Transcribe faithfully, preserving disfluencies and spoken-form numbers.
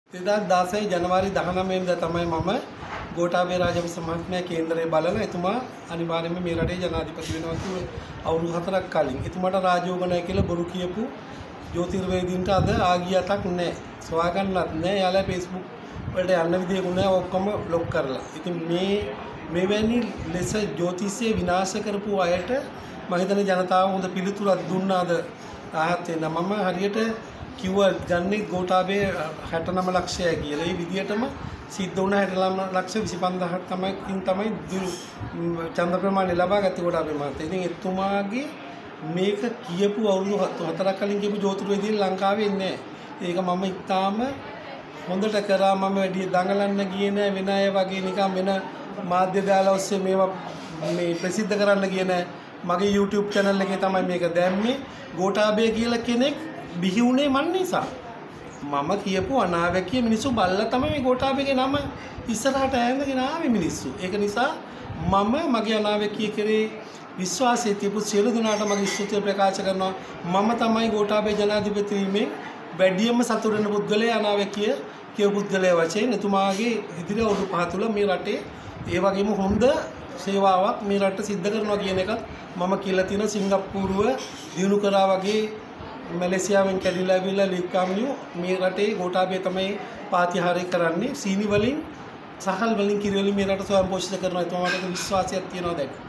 දෙදාස් දාසය ජනවාරි දහනවය වෙනිදා තමයි මම ගෝඨාභය රාජපක්ෂ මහත්මයා කේන්දරේ බලලා එතුමා අනිවාර්යයෙන්ම මේ රටේ ජනාධිපති වෙනවා කිව්වේ අවුරුදු හතරක් කලින්. එතුමාට රාජයෝග නැහැ කියලා බොරු කියපු ජ්‍යොතිර්වේදීන්ට අද ආගියතක් නැහැ. සොයාගන්නත් නැහැ. යාලා Facebook වලට යන්න විදියකුත් නැහැ. ඔක්කොම බ්ලොක් කරලා. ඉතින් මේ මෙවැනි ලෙස ජ්‍යොතිෂය විනාශ කරපු අයට මම හිතන්නේ ජනතාව හොඳ පිළිතුරක් දුන්නාද ආහත් වෙන මම හරියට කිව්වා ගන්නේ ගෝඨාභය හැට නව ලක්ෂයයි කියලා. ඒ විදිහටම සිද්ධ වුණ හැට නව ලක්ෂ විසිපන්දාහක් තමයි තමයි චන්ද්‍ර ප්‍රමාණය ලබා ගත්තේ ගෝඨාභය මහත්තයා. ඉතින් එතුමාගේ මේක කියපු අවුරුදු හතරක් කලින් කියපු ජ්‍යොතිර්වේදීන් ලංකාවේ ඉන්නේ නැහැ. ඒක මම ඉතාම හොඳට කරා. මම වැඩි දඟලන්න ගියේ නැහැ වෙන අය වගේ නිකන් වෙන මාධ්‍ය දාලා ඔස්සේ මේවා මේ ප්‍රසිද්ධ කරන්න ගියේ නැහැ. මගේ YouTube channel එකේ තමයි මේක දැම්මේ. ගෝඨාභය කියලා කෙනෙක් බිහි වුණේ මන් නිසා. මම කියපු අනාවැකිය මිනිස්සු බල්ලා තමයි මේ ගෝඨාභයගේ නම ඉස්සරහට ඇඳගෙන ආවේ මිනිස්සු. ඒක නිසා මම මගේ අනාවැකිය කරේ විශ්වාසය තියපු සියලු දෙනාට මගේ ස්තුතිය ප්‍රකාශ කරනවා. මම තමයි ගෝඨාභය ජනාධිපති වීමෙන් වැඩියම සතුටු වෙන පුද්ගලයා අනාවැකිය කියපු පුද්ගලයා වශයෙන්. එතුමාගේ ඉදිරි අවුරුදු පහ තුළ මේ රටේ ඒ වගේම හොඳ සේවාවක් මේ රටට සිද්ධ කරනවා කියන එකත් මම කියලා තියෙනවා. සිංගප්පූරුව දිනු කරා වගේ මැලේසියාවෙන් කැඩිලා ඇවිල්ලා ලික්කාමියෝ මේ රටේ ගෝඨාභය තමයි පාතිහාරය කරන්නේ. සීනි වලින් සහල් වලින් කිරි වලින් මේ රට ස්වයං පෝෂිත කරනවා. ඒත් මට විශ්වාසයක් තියෙනවා දැන්.